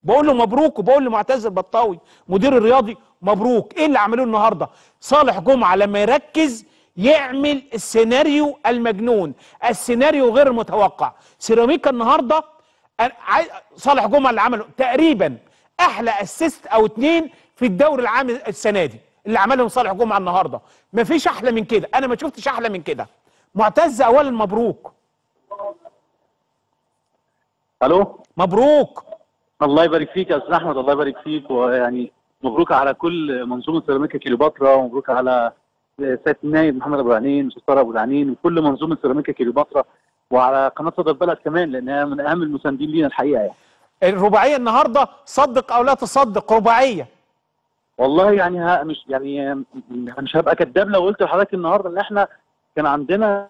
بقول له مبروك، وبقول لمعتز البطاوي مدير الرياضي مبروك. ايه اللي عملوه النهارده؟ صالح جمعه لما يركز يعمل السيناريو المجنون، السيناريو غير المتوقع. سيراميكا النهارده صالح جمعه اللي عمله تقريبا احلى اسيست او اتنين في الدوري العام السنه دي اللي عملهم صالح جمعه النهارده. مفيش احلى من كده، انا ما شفتش احلى من كده. معتز اولا مبروك. الو، مبروك. الله يبارك فيك يا استاذ احمد، الله يبارك فيك. ويعني مبروك على كل منظومه سيراميكا كليوباترا، ومبروك على سياده النائب محمد ابو العنين واستاذ طارق ابو العنين وكل منظومه سيراميكا كليوباترا، وعلى قناه صدى البلد كمان لانها من اهم المساندين لينا الحقيقه يعني. الرباعيه النهارده صدق او لا تصدق رباعيه. والله يعني مش هبقى كداب لو قلت لحضرتك النهارده ان احنا كان عندنا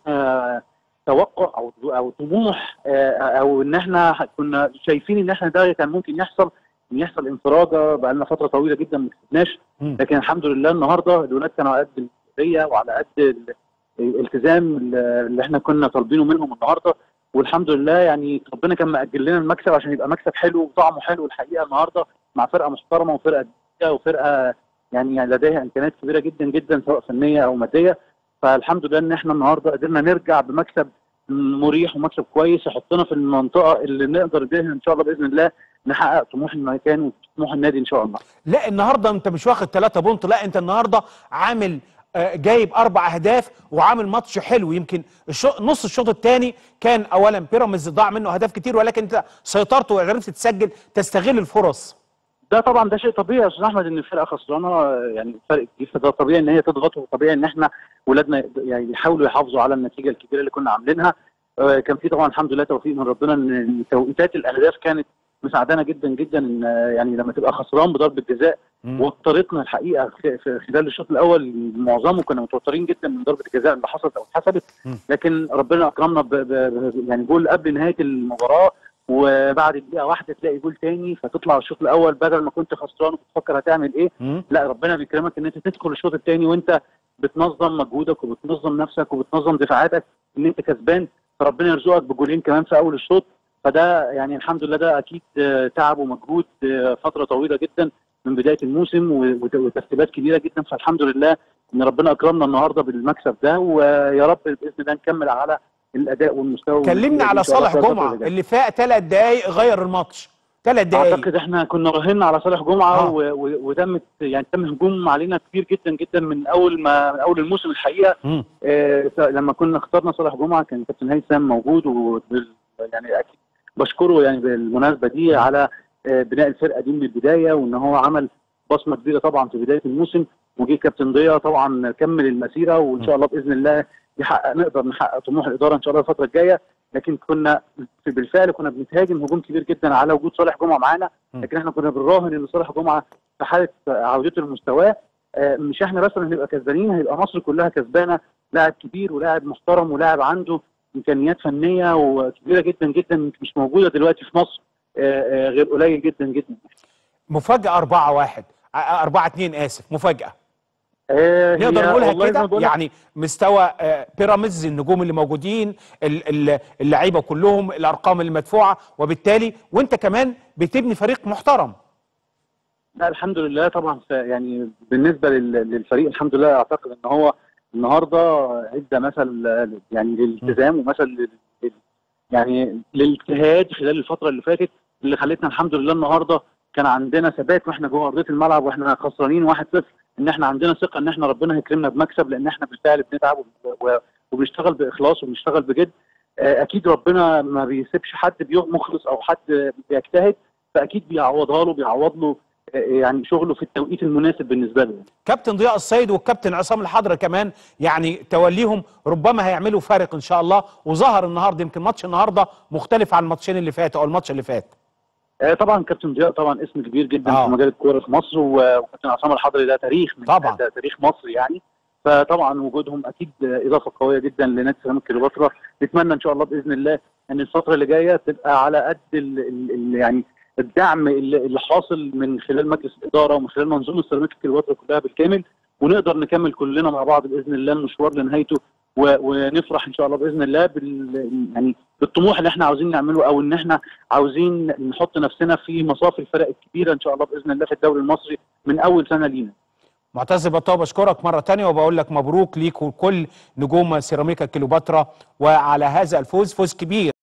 توقع او طموح، او ان احنا كنا شايفين ان احنا ده كان ممكن يحصل انفراجه بقى لنا فتره طويله جدا ما كسبناش. لكن الحمد لله النهارده الولاد كانوا على قد المسؤوليه وعلى قد الالتزام اللي احنا كنا طالبينه منهم النهارده، والحمد لله يعني ربنا كان مأجل لنا المكسب عشان يبقى مكسب حلو وطعمه حلو الحقيقه النهارده مع فرقه محترمه وفرقه وفرقه يعني لديها امكانيات كبيره جدا جدا سواء فنيه او ماديه. فالحمد لله ان احنا النهارده قدرنا نرجع بمكسب مريح ومكسب كويس يحطنا في المنطقه اللي نقدر بيها ان شاء الله باذن الله نحقق طموح المكان وطموح النادي ان شاء الله. لا النهارده انت مش واخد 3 بونت، لا انت النهارده عامل جايب 4 اهداف وعامل ماتش حلو. يمكن نص الشوط الثاني كان اولا بيراميدز ضاع منه اهداف كتير، ولكن انت سيطرت وعرفت تسجل تستغل الفرص. ده طبعا ده شيء طبيعي يا استاذ احمد ان الفرقه خسرانه، يعني فرق كبير، فده طبيعي ان هي تضغط، وطبيعي ان احنا ولادنا يعني يحاولوا يحافظوا على النتيجه الكبيره اللي كنا عاملينها. كان في طبعا الحمد لله توفيق من ربنا ان توقيتات الاهداف كانت مساعدانا جدا جدا، ان يعني لما تبقى خسران بضربه جزاء واضطرتنا الحقيقه في خلال الشوط الاول معظمه كنا متوترين جدا من ضربه الجزاء اللي حصلت او اتحسبت، لكن ربنا اكرمنا يعني جول قبل نهايه المباراه، وبعد دقيقه واحده تلاقي جول تاني فتطلع الشوط الاول بدل ما كنت خسران وبتفكر هتعمل ايه. لا ربنا بيكرمك ان انت تدخل الشوط الثاني وانت بتنظم مجهودك وبتنظم نفسك وبتنظم دفاعاتك ان انت كسبان، فربنا يرزقك بجولين كمان في اول الشوط. فده يعني الحمد لله ده اكيد تعب ومجهود فتره طويله جدا من بدايه الموسم وترتيبات كبيره جدا، فالحمد لله ان ربنا اكرمنا النهارده بالمكسب ده، ويا رب باذن الله نكمل على الاداء والمستوى. كلمنا على صالح جمعه اللي فاق 3 دقائق غير الماتش. 3 دقائق اعتقد احنا كنا راهنا على صالح جمعه وتم يعني تم هجوم علينا كبير جدا جدا من اول الموسم الحقيقه. لما كنا اخترنا صالح جمعه كان كابتن هيثم موجود، يعني اكيد بشكره يعني بالمناسبه دي على بناء الفرقه دي من البدايه، وان هو عمل بصمه كبيره طبعا في بدايه الموسم، وجه كابتن ضياء طبعا كمل المسيره، وان شاء الله باذن الله نقدر نحقق طموح الاداره ان شاء الله الفتره الجايه. لكن كنا بالفعل كنا بنتهاجم هجوم كبير جدا على وجود صالح جمعه معانا، لكن احنا كنا بنراهن ان صالح جمعه في حاله عودته لمستواه مش احنا بس اللي هنبقى كسبانين، هيبقى مصر كلها كسبانه. لاعب كبير ولاعب محترم ولاعب عنده امكانيات فنيه وكبيره جدا جدا مش موجوده دلوقتي في مصر غير قليل جدا جدا. مفاجاه 4-1 4-2 اسف، مفاجاه نقدر نقولها كده يعني. مستوى بيراميدز النجوم اللي موجودين اللعيبه كلهم الارقام المدفوعه، وبالتالي وانت كمان بتبني فريق محترم. لا الحمد لله طبعا، يعني بالنسبه للفريق الحمد لله اعتقد ان هو النهارده ادى مثل يعني للالتزام ومثل يعني للاجتهاد خلال الفتره اللي فاتت، اللي خلتنا الحمد لله النهارده كان عندنا ثبات واحنا جوه ارضيه الملعب واحنا خسرانين 1-0، ان احنا عندنا ثقه ان احنا ربنا هيكرمنا بمكسب، لان احنا بالفعل بنتعب وبنشتغل باخلاص وبنشتغل بجد. اكيد ربنا ما بيسيبش حد مخلص او حد بيجتهد، فاكيد بيعوضها له بيعوض له يعني شغله في التوقيت المناسب بالنسبه له. كابتن ضياء السيد والكابتن عصام الحضري كمان يعني توليهم ربما هيعملوا فارق ان شاء الله، وظهر النهارده. يمكن ماتش النهارده مختلف عن الماتشين اللي فاتوا او الماتش اللي فات. طبعا كابتن ضياء طبعا اسم كبير جدا في مجال الكوره في مصر، وكابتن عصام الحضري ده تاريخ من طبعا ده تاريخ مصر يعني، فطبعا وجودهم اكيد اضافه قويه جدا لنادي سيراميكا كليوباترا. نتمنى ان شاء الله باذن الله ان الفتره اللي جايه تبقى على قد يعني الدعم اللي حاصل من خلال مجلس الاداره ومن خلال منظومه سيراميكا كليوباترا كلها بالكامل، ونقدر نكمل كلنا مع بعض باذن الله المشوار لنهايته ونفرح ان شاء الله باذن الله يعني بالطموح اللي احنا عاوزين نعمله، او ان احنا عاوزين نحط نفسنا في مصاف الفرق الكبيره ان شاء الله باذن الله في الدوري المصري من اول سنه لينا. معتز بطاوي بشكرك مرة تانية وبقول لك مبروك ليك وكل نجوم سيراميكا كليوباترا وعلى هذا الفوز، فوز كبير.